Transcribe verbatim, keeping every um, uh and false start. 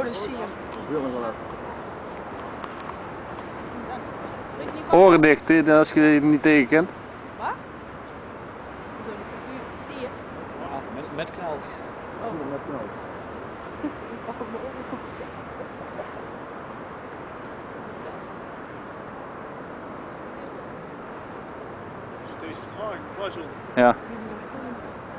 Oh, dat zie je. Wil nog wel even. Oren dicht, hè, als je je niet tegenkent. Wat? Zo, dat is de vuur. Zie je? Ja, met, met knal. Oh. Met knal. Ik pak ook mijn oren goed. Steeds vertraging, vlees op. Ja.